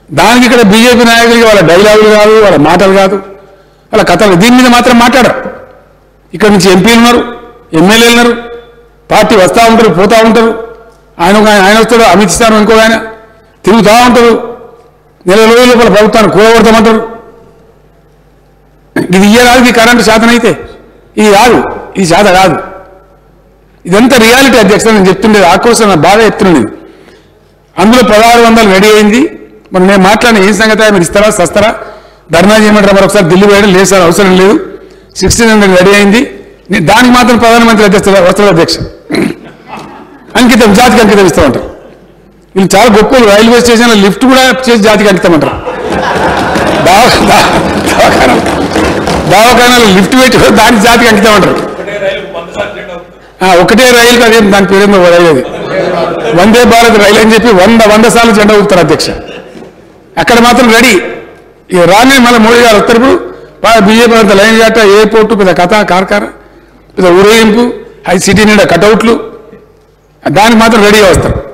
దానికి ఇక్కడ బీజేపీ నాయకులకి వాళ్ళ డైలాగులు కాదు, వాళ్ళ మాటలు కాదు, వాళ్ళ కథలు. దీని మీద మాత్రం మాట్లాడరు. ఇక్కడ నుంచి ఎంపీలు ఉన్నారు, ఎమ్మెల్యేలు ఉన్నారు, పార్టీ వస్తూ ఉంటారు, పోతూ ఉంటారు. ఆయన వస్తాడు, అమిత్ షా ఇంకో ఆయన తిరుగుతూ ఉంటారు. నెల రోజుల లోపల ప్రభుత్వాన్ని కూడగొడతామంటారు. ఇది ఇయ్యరాదు, కరెంటు శాతం అయితే ఇది కాదు, ఇది శాత కాదు. ఇదంతా రియాలిటీ అధ్యక్షుడు. నేను చెప్తుండేది ఆక్రోశం, నా బాగా చెప్తుండేది. అందులో 1600 రెడీ అయింది. మరి నేను మాట్లాడిన ఏం సంగతి, మీరు ఇస్తారా సస్తారా, ధర్నా చేయమంటారా, మరి ఒకసారి ఢిల్లీ వేయడం లేదు సార్, అవసరం లేదు. 1600 రెడీ అయింది. దానికి మాత్రం ప్రధానమంత్రి వస్తాడు అధ్యక్ష, అంకితం, జాతికి అంకితం ఇస్తామంటారు. వీళ్ళు చాలా గొప్ప. రైల్వే స్టేషన్లో లిఫ్ట్ కూడా చేసి జాతికి అంకితమంటారు. దవాఖానాలు లిఫ్ట్ పెట్టి దానికి జాతికి అంకితం అంటారు. ఒకటే రైలు, అదే దాని పేరేమో రైలు, అది వందే భారత్ రైలు అని చెప్పి 100 సార్లు జెండా ఊపుతారు అధ్యక్ష. అక్కడ మాత్రం రెడీ. ఇక రానే మళ్ళీ మోడీ గారు వస్తారు. ఇప్పుడు బీజేపీ అంత లైన్ గట్ట, ఎయిర్పోర్టు, పెద్ద కథ కార్ఖాన, పెద్ద ఊరేగింపు, హై సిటీ నిండా కటౌట్లు, దానికి మాత్రం రెడీగా వస్తారు.